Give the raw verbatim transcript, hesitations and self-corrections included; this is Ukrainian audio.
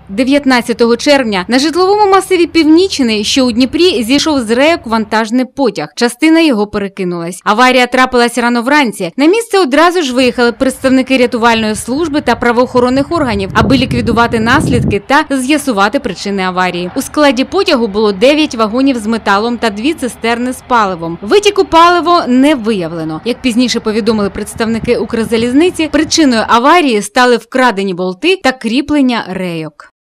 дев'ятнадцятого червня на житловому масиві Північний, що у Дніпрі, зійшов з рейок вантажний потяг. Частина його перекинулась. Аварія трапилась рано вранці. На місце одразу ж виїхали представники рятувальної служби та правоохоронних органів, аби ліквідувати наслідки та з'ясувати причини аварії. У складі потягу було дев'ять вагонів з металом та дві цистерни з паливом. Витіку паливо не виявлено. Як пізніше повідомили представники Укрзалізниці, причиною аварії стали вкрадені болти та кріплення рейок.